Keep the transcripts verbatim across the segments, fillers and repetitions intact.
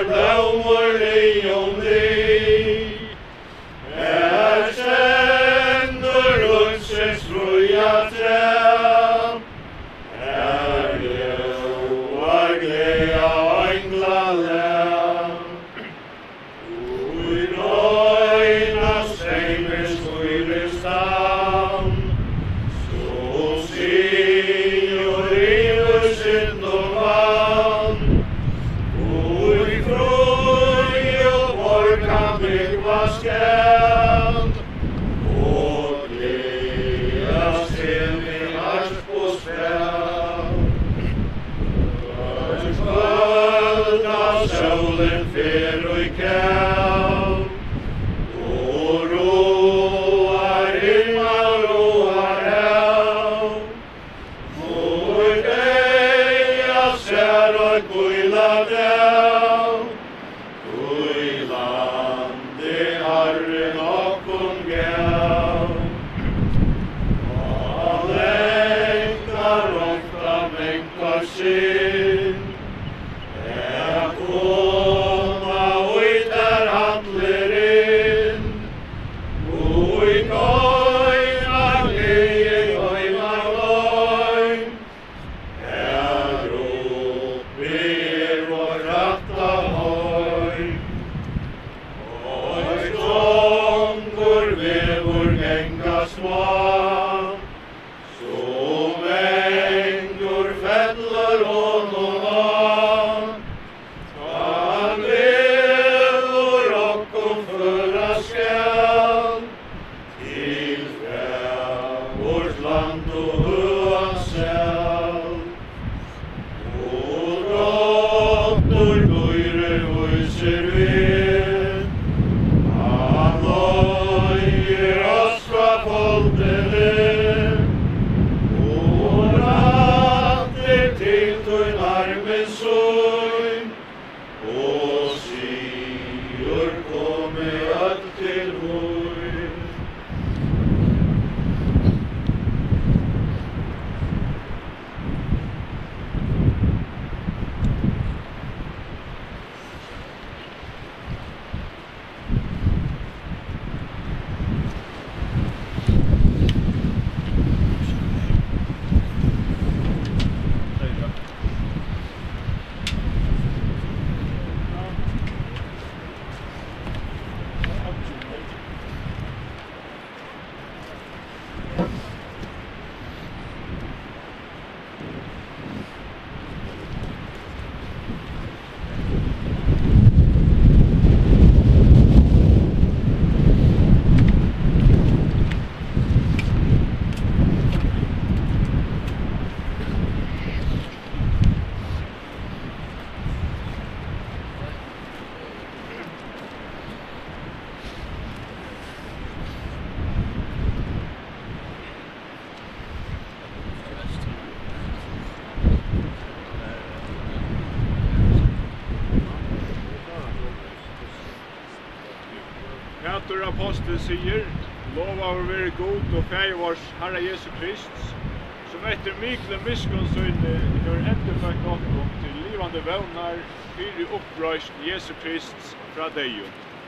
Apostel sier, lova å være god og feie vårs Herre Jesu Krist, som etter mykle miskunnsøyne gjør endefødt åkken til livande vevnar, fyrir oppreist Jesu Krist fra deg.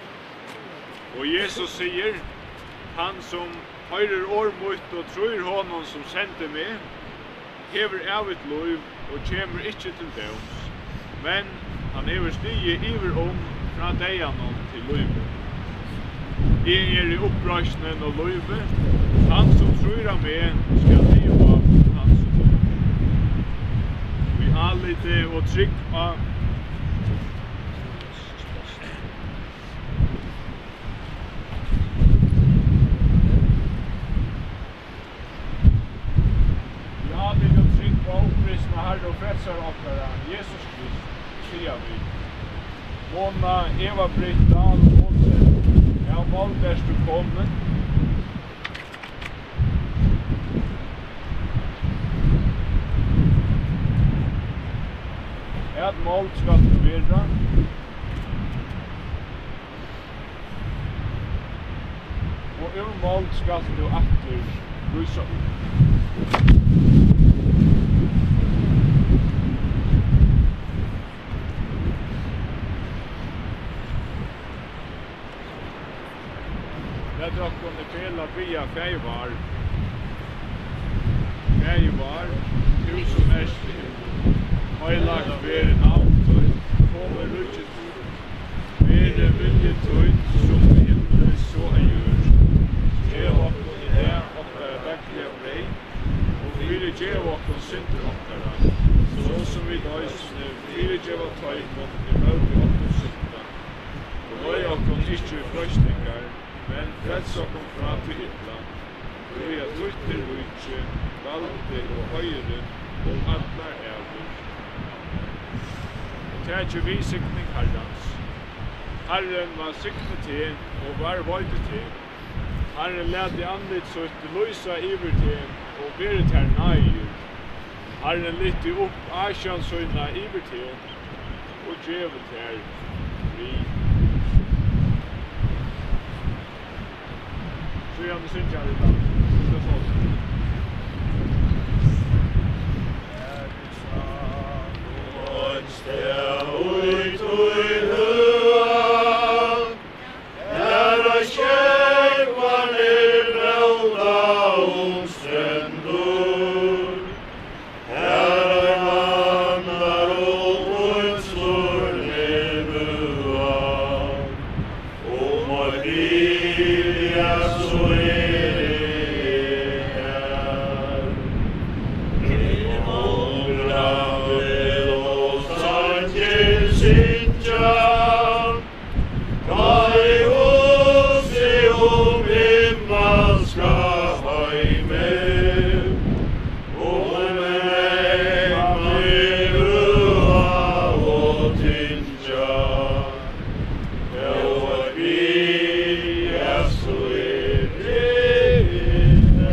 Og Jesus sier, han som høyrer årmøyt og tror honom som sendte meg, hever evet lov og kjemur ikkje til døms, men han hever stige iver om fra deianon til lov. Jeg er i oppreisnen og løyve, han som tror av meg skal leve av hans lov. Vi allite og trygg av Vi allite og trygg av oppreisnen Herre og frelsar okkara, Jesus Krist, sier vi. Mona, Eva Britt, Dahl og Olsen, ja, målt er du kommet. Et målt skal du være. Og ur målt skal du etter lysa ut. Jag drar kunde fela via Feivar. Feivar, tusen mest. Heilag ver navn för kommer rutschet. Ver vilje tøyn som himmel så är gjort. Det var på det och verkliga brei. Och vi vill ge oss synder okkara. Så som vi då vi vill ge oss tøy mot det möte och synda. Och då är jag kom inte fröstingar. Men frälsa kom fram till illa. Vi har trytter rutsch, valde och höjre och alla äver. Tætje vi sikning Herrens. Herren var sikne til og var vøyde til. Herren lærte anlitt så ut løysa iver til og være til nøyer. Herren lytte opp Asjan søyna iver til og djeve til fri. Så gjerne synes jeg det da. Det er sånn. Stær ut ui hua, herra skjegvar ned velda om strendur, herra mannar og vunslur ned bua, om og vilja så er det her. I mångrande Sinja, kai husi om himmelska heime, om egni hua og tinja, og vi er så erina.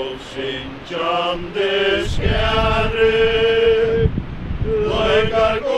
Skjande skjære, løykar